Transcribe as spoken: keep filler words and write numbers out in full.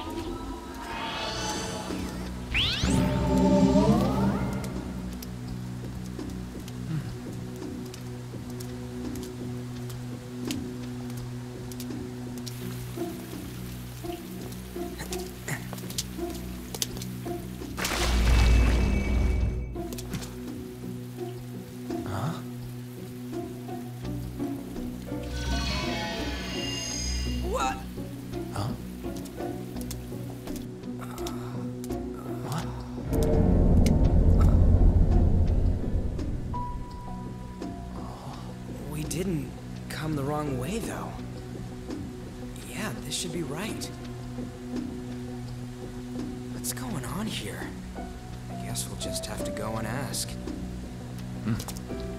Didn't come the wrong way, though. Yeah, this should be right. What's going on here? I guess we'll just have to go and ask. Hmm.